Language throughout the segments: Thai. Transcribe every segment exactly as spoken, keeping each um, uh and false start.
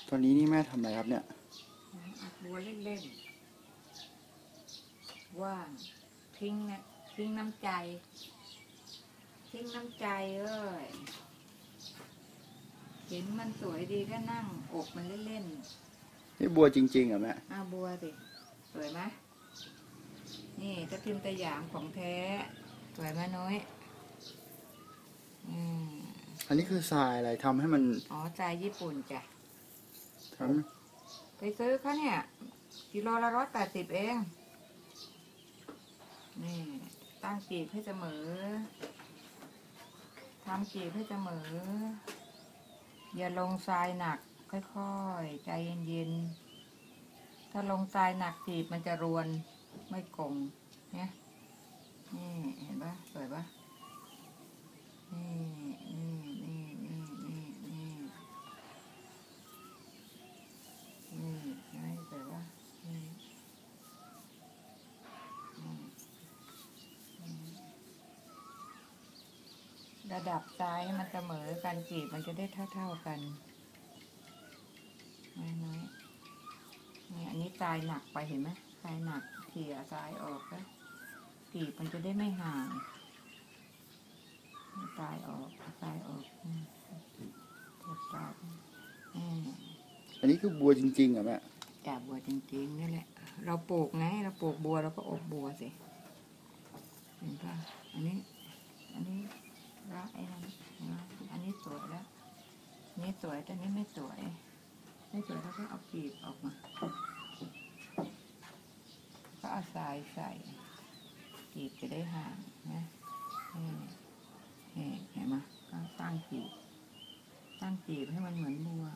ตอนนี้นี่แม่ทำอะไรครับเนี่ยอัดบัวเล่นๆว่างทิ้งนะทิ้งน้ำใจทิ้งน้ำใจเอ้ยเห็นมันสวยดีก็นั่งอบมันเล่นนี่บัวจริงๆเหรอแม่ๆอ้าวบัวสิสวยไหมนี่ถ้าพิมพ์ตะหยามของแท้สวยไหมน้อยอืมอันนี้คือทรายอะไรทำให้มันอ๋อทรายญี่ปุ่นจ้ะทำไปซื้อเขาเนี่ยกิโลละร้อยแปดสิบเองนี่ตั้งกีบให้เสมอทำกีบให้เสมออย่าลงทรายหนักค่อยๆใจเย็นๆถ้าลงทรายหนักกีบมันจะรวนไม่กลมเนี่ยนี่เห็นปะสวยปะนี่นี่นี่นี่นี่นี่นี่นี่สวยปะนี่ระดับซ้ายมันเสมอกันกีบมันจะได้เท่าๆกันน้อยๆนี่อันนี้ทรายหนักไปเห็นไหมทรายหนักเขี่ยทรายออกแล้วกีบมันจะได้ไม่ห่างทรายออกทรายออกเก็บทรายอันนี้คือบัวจริงๆเหรอแม่จ่าบัวจริงๆนี่แหละเราปลูกไงเราปลูกบัวเราก็อบบัวสิเห็นป่ะอันนี้อันนี้รักไอ้นั่นอันนี้สวยแล้วนี่สวยแต่นี้ไม่สวยไม่สวยเราก็เอากีบออกมาก็เอาทรายใส่กีบจะได้ห่างนะนี่เห็นไหมก็ตั้งกีบตั้งกีบให้มันเหมือนบัว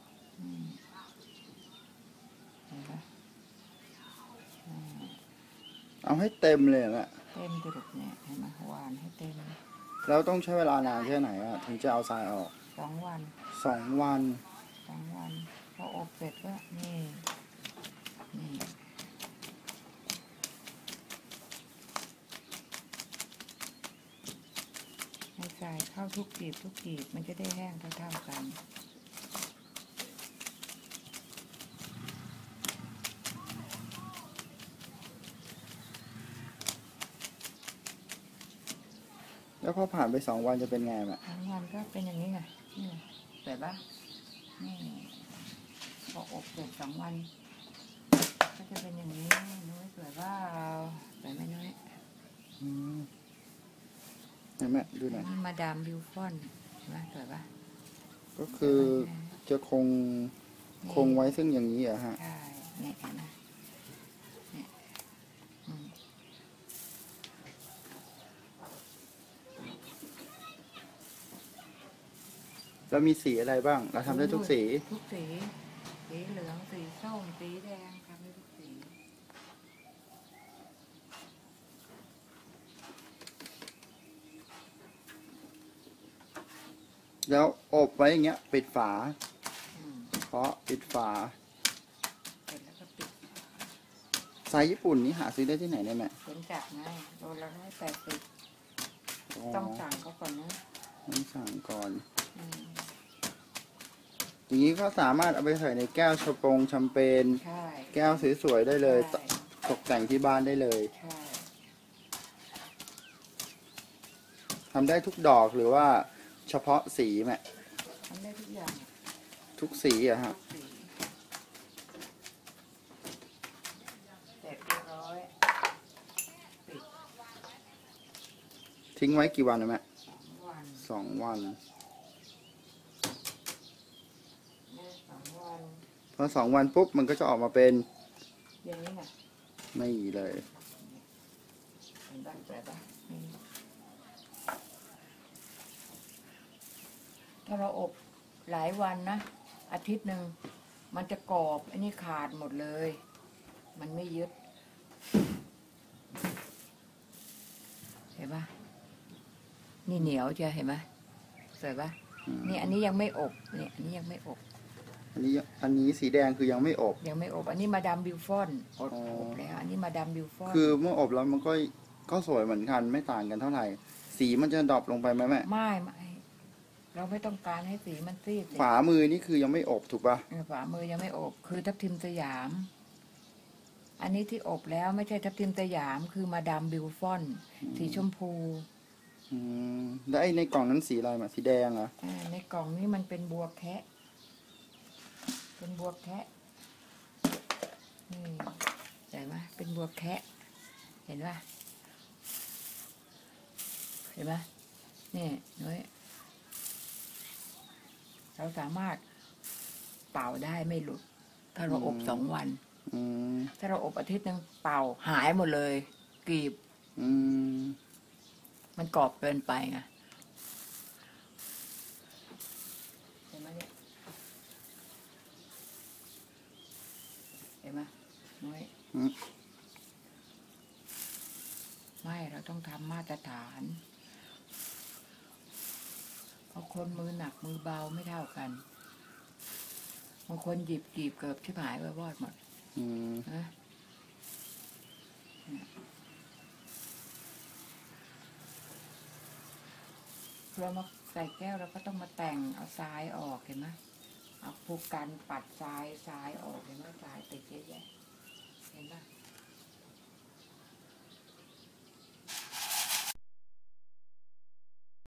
เห็นปะเอาให้เต็มเลยแม่เต็มจุดเนี่ยเห็นไหมหวานให้เต็มแล้วต้องใช้เวลานานแค่ไหนอะถึงจะเอาทรายออกสองวันสองวันสองวันพออบเสร็จก็นี่นี่ให้ใส่เข้าทุกกีบทุกกีบมันจะได้แห้งเท่าๆกันแล้วพอผ่านไปสองวันจะเป็นไงแม่สองวันก็เป็นอย่างนี้ไงนี่สวยปะนี่พออบเสร็จสองวันก็จะเป็นอย่างนี้นุ้ยสวยว่าสวยไหมนุ้ยอืมเห็นไหมดูหน่อยมาดามบิวฟอนนะสวยปะก็คือจะคงคงไว้ซึ่งอย่างนี้เหรอฮะใช่เนี่ยเห็นไหมเรามีสีอะไรบ้างเราทำได้ทุกสีทุกสีสีเหลืองสีส้มสีแดงทำได้ทุกสีแล้วอบไว้อย่างเงี้ยปิดฝาเพราะปิดฝาเสร็จแล้วก็ปิดทรายญี่ปุ่นนี่หาซื้อได้ที่ไหนเนี่ยแม่เป็นจักรไงโลละร้อยแปดสิบต้องสั่งเขาก่อนนะต้องสั่งก่อนอย่างนี้ก็สามารถเอาไปใส่ในแก้วชาปงแชมเปญแก้วสวยๆได้เลยตกแต่งที่บ้านได้เลยทำได้ทุกดอกหรือว่าเฉพาะสีแม่ทำได้ทุกอย่างทุกสีอะฮะเสร็จเรียบร้อยปิดทิ้งไว้กี่วันนะแม่สองวันพอสองวันปุ๊บมันก็จะออกมาเป็นอย่างนี้ไงไม่เลยเห็นบ้างแต่บ้างถ้าเราอบหลายวันนะอาทิตย์หนึ่งมันจะกรอบอันนี้ขาดหมดเลยมันไม่ยึดเห็นปะนี่เหนียวจะเห็นไหมสวยปะนี่อันนี้ยังไม่อบนี่อันนี้ยังไม่อบอันนี้อันนี้สีแดงคือยังไม่อบยังไม่อบอันนี้มาดามบิวฟอนอบอบแล้วอันนี้มาดามบิวฟอนคือเมื่ออบแล้วมันก็ก็สวยเหมือนกันไม่ต่างกันเท่าไหร่สีมันจะดรอปลงไปไหมแม่ไม่ไม่เเราไม่ต้องการให้สีมันซีดสิขวามือนี่คือยังไม่อบถูกปะเออฝามือยังไม่อบ คือทับทิมสยาม อันนี้ที่อบแล้วไม่ใช่ทับทิมสยาม คือมาดามบิลฟอนสีชมพูอืมแล้วไอ้ในกล่องนั้นสีอะไรมาสีแดงเหรออ่าในกล่องนี้มันเป็นบัวแคะเป็นบัวแคะนี่เห็นไหมเป็นบัวแคะเห็นปะเห็นไหมนี่น้อยเราสามารถเป่าได้ไม่หลุด ถ้าเราอบสองวันอืมถ้าเราอบอาทิตย์หนึงเป่าหายหมดเลยกรีบอืมมันกรอบเกินไปไงเห็นไหมเนี่ยเห็นไหมน้อยอืมไม่เราต้องทำมาตรฐาน เพราะคนมือหนักมือเบาไม่เท่ากันบางคนหยิบกรีบเกือบชิบหายไปวอดหมดอืมนะเรามาใส่แก้วเราก็ต้องมาแต่งเอาทรายออกเห็นไหมเอาภูกันปัดทรายทรายออกเห็นไหมทรายติดเยอะแยะ